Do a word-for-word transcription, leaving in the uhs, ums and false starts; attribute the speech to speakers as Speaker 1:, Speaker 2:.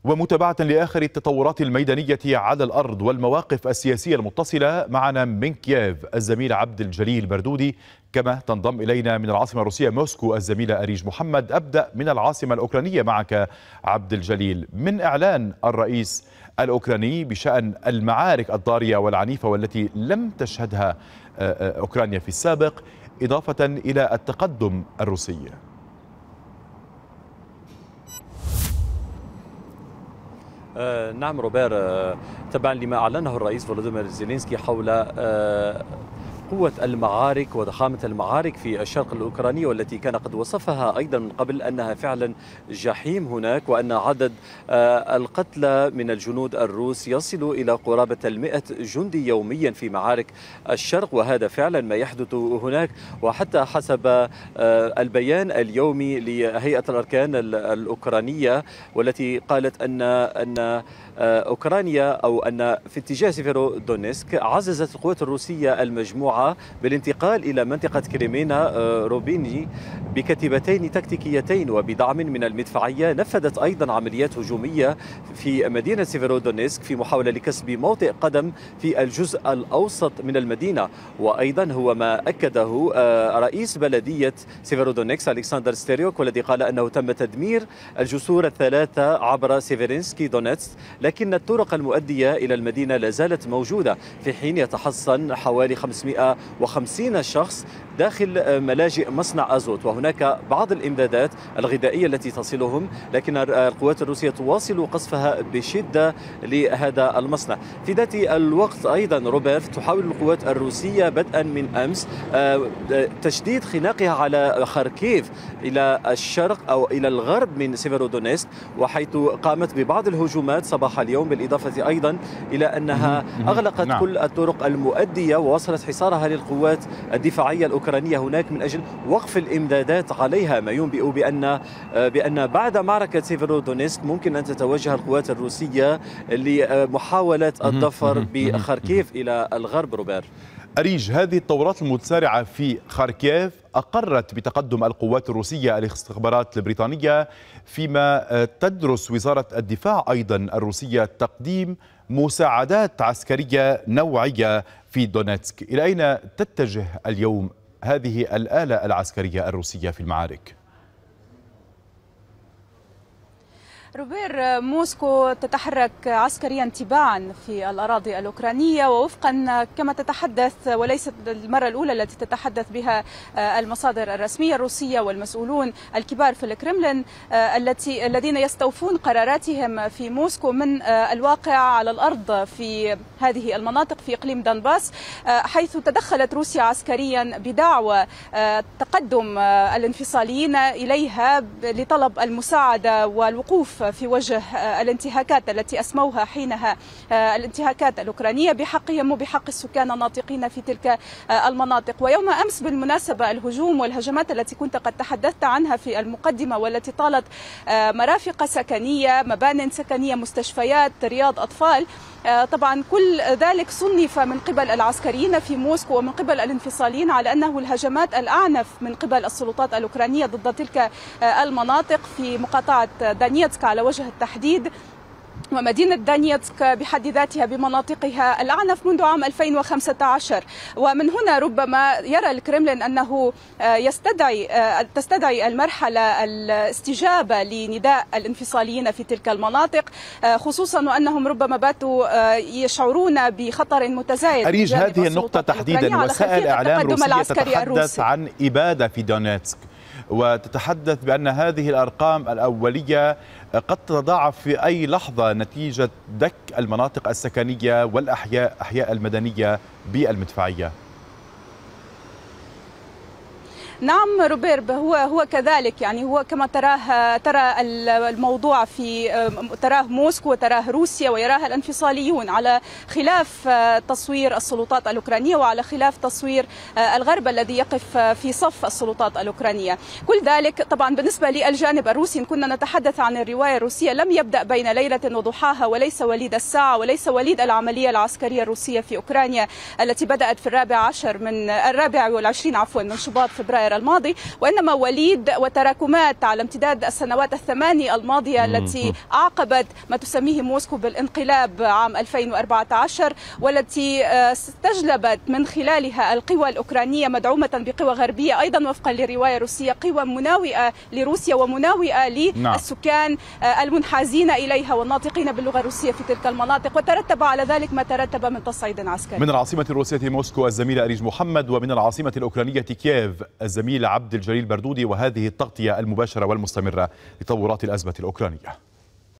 Speaker 1: ومتابعة لآخر التطورات الميدانية على الأرض والمواقف السياسية المتصلة، معنا من كييف الزميل عبد الجليل بردودي، كما تنضم إلينا من العاصمة الروسية موسكو الزميلة أريج محمد. أبدأ من العاصمة الأوكرانية معك عبد الجليل. من إعلان الرئيس الأوكراني بشأن المعارك الضارية والعنيفة والتي لم تشهدها أوكرانيا في السابق، إضافة إلى التقدم الروسي.
Speaker 2: آه نعم روبير، آه تبعا لما أعلنه الرئيس فولوديمير زيلينسكي حول آه قوة المعارك وضخامة المعارك في الشرق الأوكراني، والتي كان قد وصفها أيضا من قبل أنها فعلا جحيم هناك، وأن عدد آه القتلى من الجنود الروس يصل إلى قرابة المئة جندي يوميا في معارك الشرق، وهذا فعلا ما يحدث هناك. وحتى حسب آه البيان اليومي لهيئة الأركان الأوكرانية، والتي قالت أن أن أوكرانيا أو أن في اتجاه سيفيرودونيسك عززت القوات الروسية المجموعة بالانتقال إلى منطقة كريمينا روبيني بكتيبتين تكتيكيتين وبدعم من المدفعية. نفذت أيضا عمليات هجومية في مدينة سيفيرودونيسك في محاولة لكسب موطئ قدم في الجزء الأوسط من المدينة. وأيضا هو ما أكده رئيس بلدية سيفيرودونيسك ألكسندر ستيريوك، والذي قال أنه تم تدمير الجسور الثلاثة عبر سيفيرينسكي دونيتسك، لكن الطرق المؤدية إلى المدينة لا زالت موجودة، في حين يتحصن حوالي خمسمئة وخمسين شخص داخل ملاجئ مصنع أزوت، وهناك بعض الإمدادات الغذائية التي تصلهم، لكن القوات الروسية تواصل قصفها بشدة لهذا المصنع. في ذات الوقت أيضا روبرت، تحاول القوات الروسية بدءا من أمس تشديد خناقها على خاركيف إلى الشرق أو إلى الغرب من سيفيرودونيسك، وحيث قامت ببعض الهجومات صباح اليوم، بالإضافة أيضا إلى أنها أغلقت نعم. كل الطرق المؤدية ووصلت حصارها للقوات الدفاعية الأوكرانية هناك من أجل وقف الإمدادات عليها، ما ينبئ بأن بأن بعد معركة سيفيرودونيسك ممكن أن تتوجه القوات الروسية لمحاولة الظفر بخاركيف إلى الغرب. روبير
Speaker 1: أريج، هذه التطورات المتسارعة في خاركيف أقرت بتقدم القوات الروسية الاستخبارات البريطانية، فيما تدرس وزارة الدفاع أيضا الروسية تقديم مساعدات عسكرية نوعية في دونيتسك. إلى أين تتجه اليوم هذه الآلة العسكرية الروسية في المعارك؟
Speaker 3: روبير، موسكو تتحرك عسكريا تباعا في الأراضي الأوكرانية، ووفقا كما تتحدث، وليست المرة الأولى التي تتحدث بها المصادر الرسمية الروسية والمسؤولون الكبار في الكرملين التي الذين يستوفون قراراتهم في موسكو من الواقع على الأرض في هذه المناطق في إقليم دنباس، حيث تدخلت روسيا عسكريا بدعوى تقدم الانفصاليين إليها لطلب المساعدة والوقوف في وجه الانتهاكات التي أسموها حينها الانتهاكات الأوكرانية بحقهم وبحق السكان الناطقين في تلك المناطق. ويوم أمس بالمناسبة الهجوم والهجمات التي كنت قد تحدثت عنها في المقدمة، والتي طالت مرافق سكنية، مبان سكنية، مستشفيات، رياض أطفال، طبعا كل ذلك صنف من قبل العسكريين في موسكو ومن قبل الانفصاليين على أنه الهجمات الأعنف من قبل السلطات الأوكرانية ضد تلك المناطق في مقاطعة دانيتسك على وجه التحديد، ومدينة دانيتسك بحد ذاتها بمناطقها الأعنف منذ عام ألفين وخمسة عشر. ومن هنا ربما يرى الكرملين أنه يستدعي تستدعي المرحلة الاستجابة لنداء الانفصاليين في تلك المناطق، خصوصا وأنهم ربما باتوا يشعرون بخطر متزايد.
Speaker 1: أريج، هذه النقطة تحديدا وسائل إعلام روسية تتحدث عن إبادة في دونيتسك، وتتحدث بأن هذه الأرقام الأولية قد تتضاعف في أي لحظة نتيجة دك المناطق السكنية والأحياء أحياء المدنية بالمدفعية.
Speaker 3: نعم روبير، هو هو كذلك، يعني هو كما تراه ترى الموضوع في تراه موسكو وتراه روسيا ويراه الانفصاليون، على خلاف تصوير السلطات الأوكرانية وعلى خلاف تصوير الغرب الذي يقف في صف السلطات الأوكرانية. كل ذلك طبعا بالنسبة للجانب الروسي، إن كنا نتحدث عن الرواية الروسية، لم يبدأ بين ليلة وضحاها، وليس وليد الساعة، وليس وليد العملية العسكرية الروسية في أوكرانيا التي بدأت في الرابع عشر من الرابع والعشرين عفوا من شباط فبراير نوفمبر الماضي، وإنما وليد وتراكمات على امتداد السنوات الثمانية الماضية التي أعقبت ما تسميه موسكو بالانقلاب عام ألفين وأربعة عشر، والتي استجلبت من خلالها القوى الأوكرانية مدعومة بقوى غربية أيضا وفقا لرواية روسية قوى مناوئة لروسيا ومناوئة للسكان المنحازين إليها والناطقين باللغة الروسية في تلك المناطق، وترتب على ذلك ما ترتب من تصعيد عسكري.
Speaker 1: من العاصمة الروسية موسكو الزميلة أريج محمد، ومن العاصمة الأوكرانية كييف الزميل عبد الجليل بردودي، وهذه التغطية المباشرة والمستمرة لتطورات الأزمة الأوكرانية.